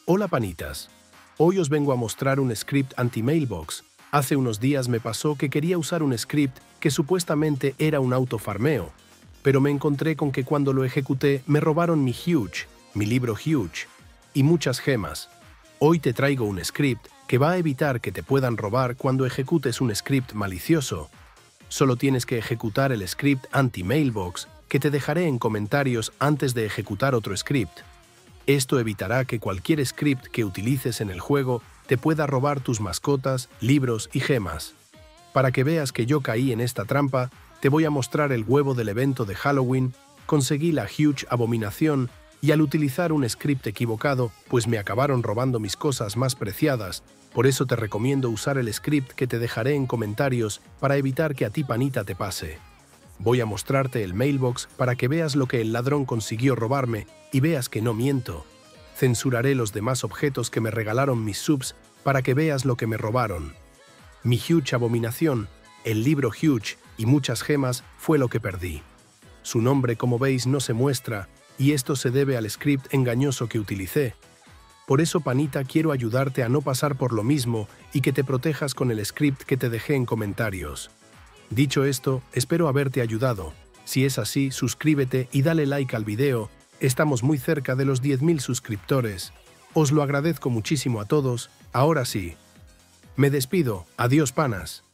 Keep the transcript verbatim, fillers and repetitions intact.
Hola panitas. Hoy os vengo a mostrar un script anti-mailbox. Hace unos días me pasó que quería usar un script que supuestamente era un autofarmeo, pero me encontré con que cuando lo ejecuté me robaron mi Huge, mi libro Huge, y muchas gemas. Hoy te traigo un script que va a evitar que te puedan robar cuando ejecutes un script malicioso. Solo tienes que ejecutar el script anti-mailbox que te dejaré en comentarios antes de ejecutar otro script. Esto evitará que cualquier script que utilices en el juego te pueda robar tus mascotas, libros y gemas. Para que veas que yo caí en esta trampa, te voy a mostrar el huevo del evento de Halloween, conseguí la Huge Abominación y al utilizar un script equivocado, pues me acabaron robando mis cosas más preciadas. Por eso te recomiendo usar el script que te dejaré en comentarios para evitar que a ti panita te pase. Voy a mostrarte el mailbox para que veas lo que el ladrón consiguió robarme y veas que no miento. Censuraré los demás objetos que me regalaron mis subs para que veas lo que me robaron. Mi Huge Abominación, el libro Huge y muchas gemas fue lo que perdí. Su nombre, como veis, no se muestra y esto se debe al script engañoso que utilicé. Por eso, panita, quiero ayudarte a no pasar por lo mismo y que te protejas con el script que te dejé en comentarios. Dicho esto, espero haberte ayudado. Si es así, suscríbete y dale like al video. Estamos muy cerca de los diez mil suscriptores. Os lo agradezco muchísimo a todos. Ahora sí. Me despido. Adiós, panas.